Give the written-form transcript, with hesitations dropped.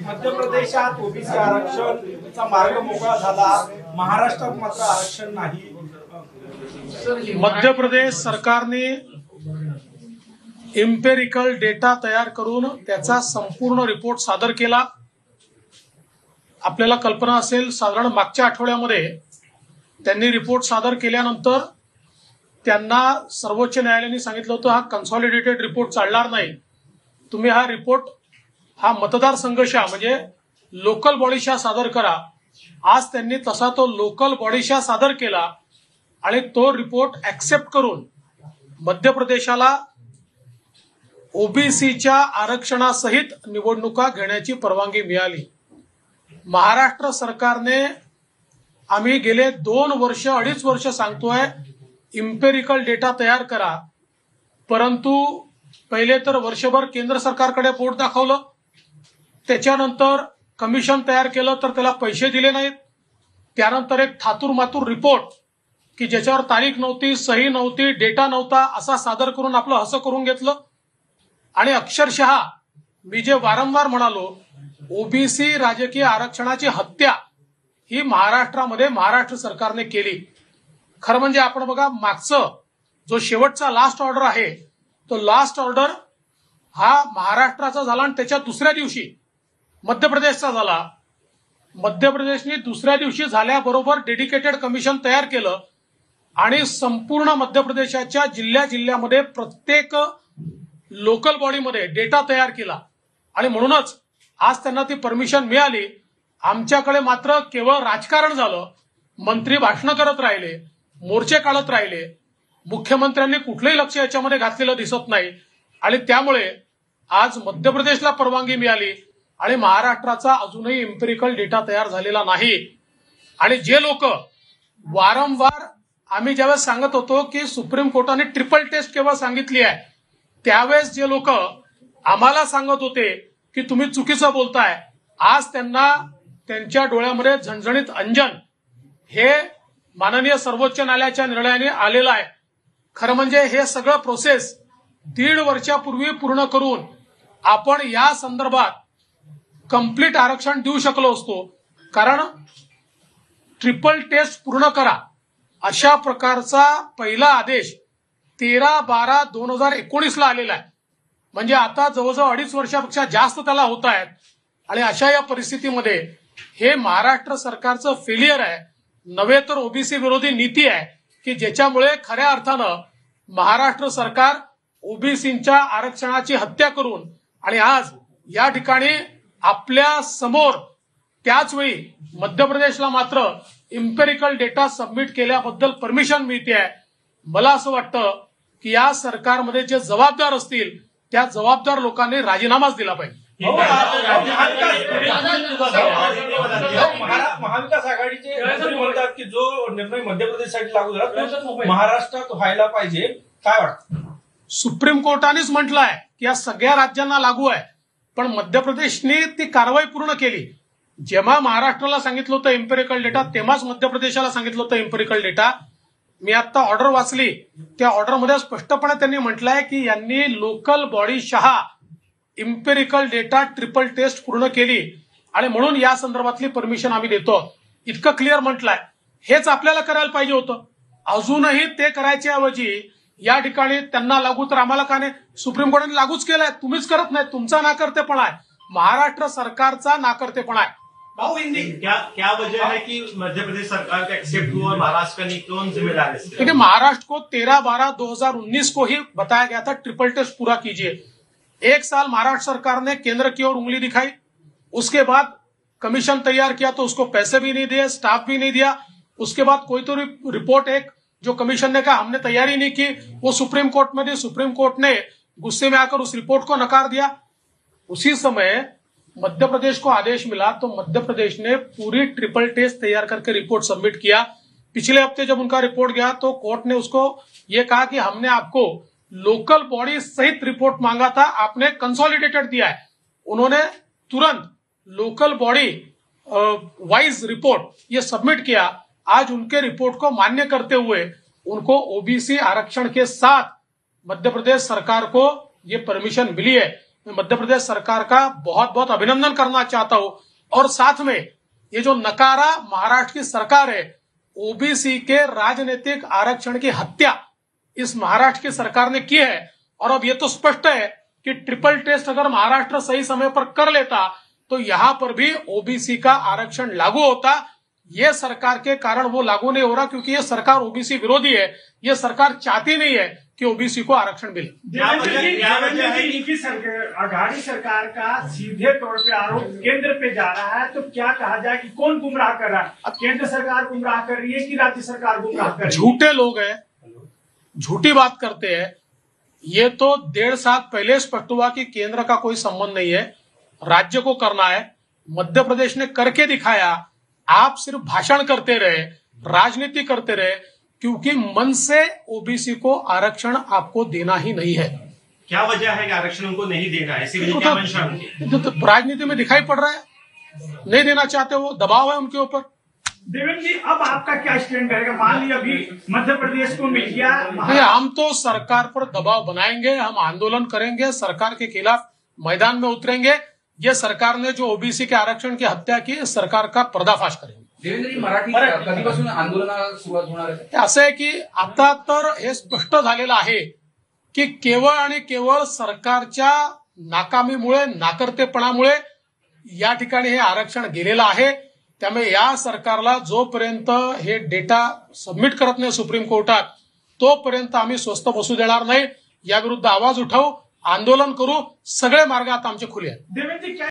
मध्य प्रदेशात ओबीसी आरक्षणचा मार्ग मोकळा झाला, महाराष्ट्रात मात्र आरक्षण नाही। मध्य प्रदेश सरकारने एम्पेरिकल डेटा तयार करून त्याचा संपूर्ण रिपोर्ट सादर केला। आपल्याला कल्पना असेल, साधारण मागच्या आठवड्यामध्ये त्यांनी रिपोर्ट सादर केल्यानंतर त्यांना सर्वोच्च न्यायालयाने सांगितलं होतं हा कन्सॉलिडेटेड रिपोर्ट चालणार नाही, तुम्ही हा रिपोर्ट हा मतदारसंघशा म्हणजे लोकल बॉडीशा सादर करा। आज त्यांनी तसा तो लोकल बॉडीशा सादर केला आणि तो रिपोर्ट ऍक्सेप्ट करून मध्य प्रदेशाला ओबीसीच्या आरक्षणासहित निवडणुका घेण्याची परवानगी मिळाली। महाराष्ट्र सरकारने आम्ही गेले 2-2.5 वर्ष सांगतोय इम्पेरिकल डेटा तयार करा, परंतु पहिले तर वर्षभर केंद्र सरकारकडे बोट दाखवलं, त्याच्यानंतर कमिशन तयार केलं तर त्याला पैसे दिले नाहीत, त्यानंतर एक थातूर मातूर रिपोर्ट की ज्याच्यावर तारीख नव्हती, सही नव्हती, डेटा नव्हता असा सादर करून आपलं हसं करून घेतलं। आणि अक्षरशः मी जे वारंवार म्हणालो, ओबीसी राजकीय आरक्षणाची हत्या ही महाराष्ट्रामध्ये महाराष्ट्र सरकारने केली। खरं म्हणजे आपण बघा, मागचं जो शेवटचा लास्ट ऑर्डर आहे तो लास्ट ऑर्डर हा महाराष्ट्राचा झाला आणि त्याच्या दुसऱ्या दिवशी मध्य प्रदेशचा झाला। मध्य प्रदेशने दुसऱ्या दिवशी झाल्याबरोबर डेडिकेटेड कमिशन तयार केलं आणि संपूर्ण मध्य प्रदेशाच्या जिल्ह्यामध्ये प्रत्येक लोकल बॉडीमध्ये डेटा तयार केला आणि म्हणूनच आज त्यांना ती परमिशन मिळाली। आमच्याकडे मात्र केवळ राजकारण झालं, मंत्री भाषणं करत राहिले, मोर्चे काढत राहिले, मुख्यमंत्र्यांनी कुठलंही लक्ष याच्यामध्ये घातलेलं दिसत नाही आणि त्यामुळे आज मध्य प्रदेशला परवानगी मिळाली आणि महाराष्ट्राचा अजूनही एम्पिरिकल डेटा तयार झालेला नाही। आणि जे लोक वारंवार आम्ही ज्यावेळेस सांगत होतो की सुप्रीम कोर्टाने ट्रिपल टेस्ट केवळ सांगितली आहे, त्यावेळेस जे लोक आम्हाला सांगत होते की तुम्ही चुकीचं बोलताय, आज त्यांना त्यांच्या डोळ्यामध्ये झणझणीत अंजन हे माननीय सर्वोच्च न्यायालयाच्या निर्णयाने आलेलं आहे। खरं म्हणजे हे सगळं प्रोसेस 1.5 वर्षापूर्वी पूर्ण करून आपण या संदर्भात कंप्लीट आरक्षण देऊ शकलो असतो, कारण ट्रिपल टेस्ट पूर्ण करा अशा प्रकारचा पहिला आदेश 13/12/2019 ला आलेला आहे। म्हणजे आता जवळजवळ 2.5 वर्षापेक्षा जास्त त्याला होत आहेत आणि अशा या परिस्थितीमध्ये हे महाराष्ट्र सरकारचं फेलियर आहे, नव्हे तर ओबीसी विरोधी नीती आहे की ज्याच्यामुळे खऱ्या अर्थानं महाराष्ट्र सरकार ओबीसींच्या आरक्षणाची हत्या करून आणि आज या ठिकाणी आपल्या समोर त्याच वेळी मध्य प्रदेशला मात्र इम्पेरिकल डेटा सबमिट केल्याबद्दल परमिशन मिळते आहे। मला असं वाटतं की या सरकारमध्ये जे जबाबदार असतील त्या जबाबदार लोकांनी राजीनामाच दिला पाहिजे। महाविकास आघाडीचे म्हणतात की जो निर्णय मध्य प्रदेशसाठी लागू झाला तो महाराष्ट्रात व्हायला पाहिजे, काय वाटतं? सुप्रीम कोर्टानेच म्हटलं आहे की या सगळ्या राज्यांना लागू आहे, पण मध्य प्रदेशने ती कारवाई पूर्ण केली। जेव्हा महाराष्ट्राला सांगितलं होतं एम्पेरिकल डेटा, तेव्हाच मध्य प्रदेशाला सांगितलं होतं एम्पेरिकल डेटा। मी आता ऑर्डर वाचली, त्या ऑर्डरमध्ये स्पष्टपणे त्यांनी म्हटलंय की यांनी लोकल बॉडी शहा इम्पेरिकल डेटा ट्रिपल टेस्ट पूर्ण केली आणि म्हणून या संदर्भातली परमिशन आम्ही देतो, इतकं क्लिअर म्हटलंय। हेच आपल्याला करायला पाहिजे होतं। अजूनही ते करायच्या ऐवजी या ठिकाणी त्यांना लागू तर आम्हाला का नाही, सुप्रीम कोर्टाने लागूच केलंय, तुम्हीच करत नाही, तुमचा नाकर्तेपणा आहे, महाराष्ट्र सरकारचा नाकर्तेपणा आहे। क्या वजह है कि मध्य प्रदेश सरकार का एक्सेप्ट हुआ और महाराष्ट्र का नहीं, कौन जिम्मेदार है? देखिए, महाराष्ट्र को 13/12/2019 को ही बताया गया था ट्रिपल टेस्ट पूरा कीजिए। 1 साल महाराष्ट्र सरकार ने केंद्र की ओर उंगली दिखाई, उसके बाद कमीशन तैयार किया तो उसको पैसे भी नहीं दिए, स्टाफ भी नहीं दिया, उसके बाद कोई तो रिपोर्ट एक जो कमीशन ने कहा हमने तैयारी नहीं की, वो सुप्रीम कोर्ट में दी, सुप्रीम कोर्ट ने गुस्से में आकर उस रिपोर्ट को नकार दिया। उसी समय मध्य प्रदेश को आदेश मिला तो मध्य प्रदेश ने पूरी ट्रिपल टेस्ट तैयार करके रिपोर्ट सबमिट किया। पिछले हफ्ते जब उनका रिपोर्ट गया तो कोर्ट ने उसको ये कहा कि हमने आपको लोकल बॉडी सहित रिपोर्ट मांगा था, आपने कंसोलिडेटेड दिया है। उन्होंने तुरंत लोकल बॉडी वाइज रिपोर्ट ये सबमिट किया। आज उनके रिपोर्ट को मान्य करते हुए उनको ओबीसी आरक्षण के साथ मध्य प्रदेश सरकार को ये परमिशन मिली है। मैं मध्य प्रदेश सरकार का बहुत बहुत अभिनंदन करना चाहता हूं। और साथ में ये जो नकारा महाराष्ट्र की सरकार है, ओबीसी के राजनीतिक आरक्षण की हत्या इस महाराष्ट्र की सरकार ने की है। और अब ये तो स्पष्ट है कि ट्रिपल टेस्ट अगर महाराष्ट्र सही समय पर कर लेता तो यहां पर भी ओबीसी का आरक्षण लागू होता। ये सरकार के कारण वो लागू नहीं हो रहा, क्योंकि ये सरकार ओबीसी विरोधी है। ये सरकार चाहती नहीं है कि ओबीसी को आरक्षण मिले। आघाड़ी सरकार का सीधे तौर पे आरोप केंद्र पे जा रहा है, तो क्या कहा जाए कि कौन गुमराह कर रहा है? केंद्र सरकार गुमराह कर रही है कि राज्य सरकार गुमराह कर रही है? झूठे लोग हैं, झूठी बात करते हैं। ये तो 1.5 साल पहले स्पष्ट हुआ कि केंद्र का कोई संबंध नहीं है, राज्य को करना है। मध्य प्रदेश ने करके दिखाया। आप सिर्फ भाषण करते रहे, राजनीति करते रहे, क्योंकि मन से ओबीसी को आरक्षण आपको देना ही नहीं है। क्या वजह है कि आरक्षण उनको नहीं देना है? इसीलिए क्या मंशा उनकी? तो राजनीति में दिखाई पड़ रहा है, नहीं देना चाहते, वो दबाव है उनके ऊपर। देवेंद्र जी, अब आपका क्या स्टैंड रहेगा? मान लिया अभी मध्य प्रदेश को मिल गया, हम तो सरकार पर दबाव बनाएंगे, हम आंदोलन करेंगे, सरकार के खिलाफ मैदान में उतरेंगे। ये सरकार ने जो ओबीसी के आरक्षण की हत्या की, सरकार का पर्दाफाश करेंगे। देवेंद्रजी, मराठी कधीपासून आंदोलनाला सुरुवात होणार आहे? असं आहे की आता तर हे स्पष्ट झालेलं आहे की केवळ आणि केवळ सरकारच्या नाकामीमुळे, नाकर्तेपणामुळे या ठिकाणी हे आरक्षण गेलेलं आहे। त्यामुळे या सरकारला जोपर्यंत हे डेटा सबमिट करत नाही सुप्रीम कोर्टात, तोपर्यंत आम्ही स्वस्थ बसू देणार नाही। या विरुद्ध आवाज उठावू, आंदोलन करू, सगळे मार्ग आता आमचे खुले आहेत। देवेंद्र जी